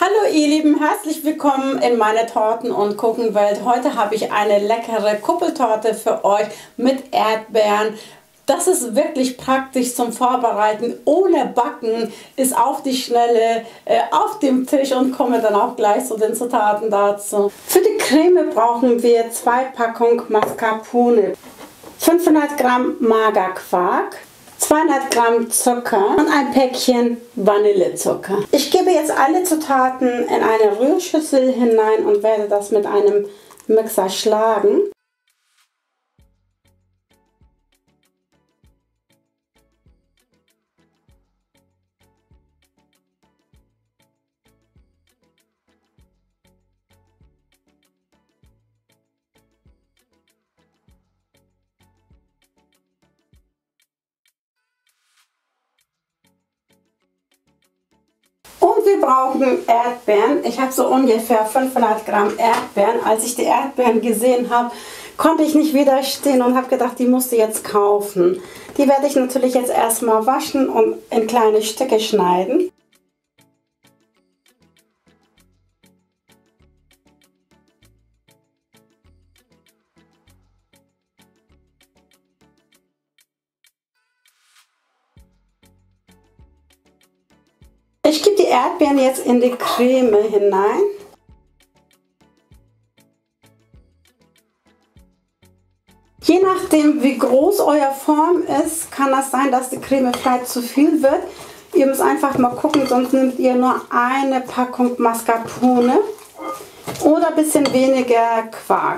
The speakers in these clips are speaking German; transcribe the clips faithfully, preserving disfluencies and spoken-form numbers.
Hallo ihr Lieben, herzlich willkommen in meiner Torten- und Kuchenwelt. Heute habe ich eine leckere Kuppeltorte für euch mit Erdbeeren. Das ist wirklich praktisch zum Vorbereiten, ohne Backen, ist auf die Schnelle äh, auf dem Tisch und komme dann auch gleich zu den Zutaten dazu. Für die Creme brauchen wir zwei Packungen Mascarpone, fünfhundert Gramm Magerquark, zweihundert Gramm Zucker und ein Päckchen Vanillezucker. Ich gebe jetzt alle Zutaten in eine Rührschüssel hinein und werde das mit einem Mixer schlagen. Und wir brauchen Erdbeeren. Ich habe so ungefähr fünfhundert Gramm Erdbeeren. Als ich die Erdbeeren gesehen habe, konnte ich nicht widerstehen und habe gedacht, die musst du jetzt kaufen. Die werde ich natürlich jetzt erstmal waschen und in kleine Stücke schneiden. Ich gebe die Erdbeeren jetzt in die Creme hinein. Je nachdem, wie groß euer Form ist, kann das sein, dass die Creme vielleicht zu viel wird. Ihr müsst einfach mal gucken, sonst nehmt ihr nur eine Packung Mascarpone oder ein bisschen weniger Quark.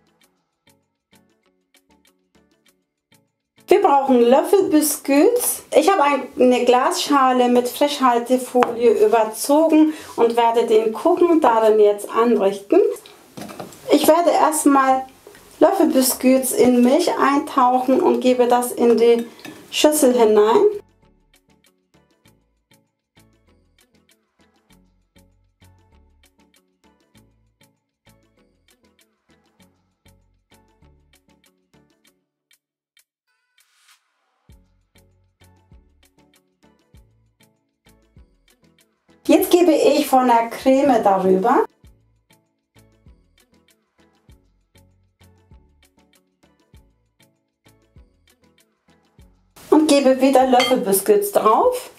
Wir brauchen Löffelbiskuits. Ich habe eine Glasschale mit Frischhaltefolie überzogen und werde den Kuchen darin jetzt anrichten. Ich werde erstmal Löffelbiskuits in Milch eintauchen und gebe das in die Schüssel hinein. Jetzt gebe ich von der Creme darüber. Und gebe wieder Löffelbiskuits drauf.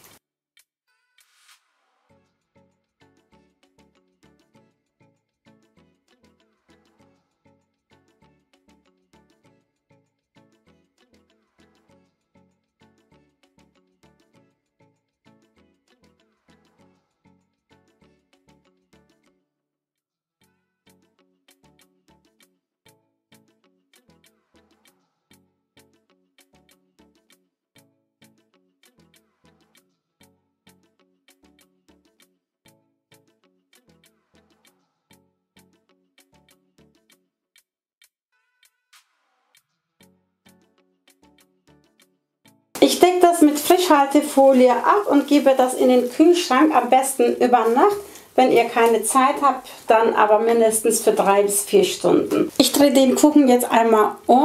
Ich decke das mit Frischhaltefolie ab und gebe das in den Kühlschrank, am besten über Nacht. Wenn ihr keine Zeit habt, dann aber mindestens für drei bis vier Stunden. Ich drehe den Kuchen jetzt einmal um.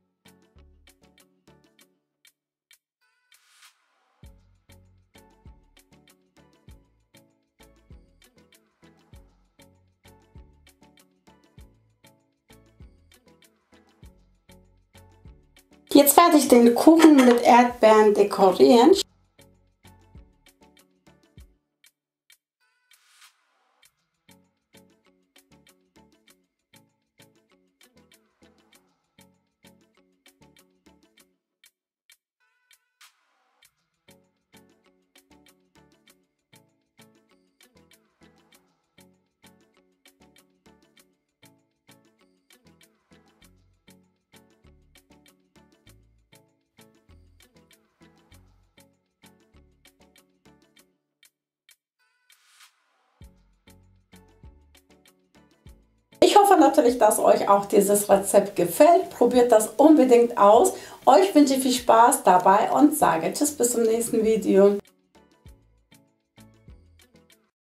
Jetzt werde ich den Kuchen mit Erdbeeren dekorieren. Ich hoffe natürlich, dass euch auch dieses Rezept gefällt. Probiert das unbedingt aus. Euch wünsche ich viel Spaß dabei und sage Tschüss, bis zum nächsten Video.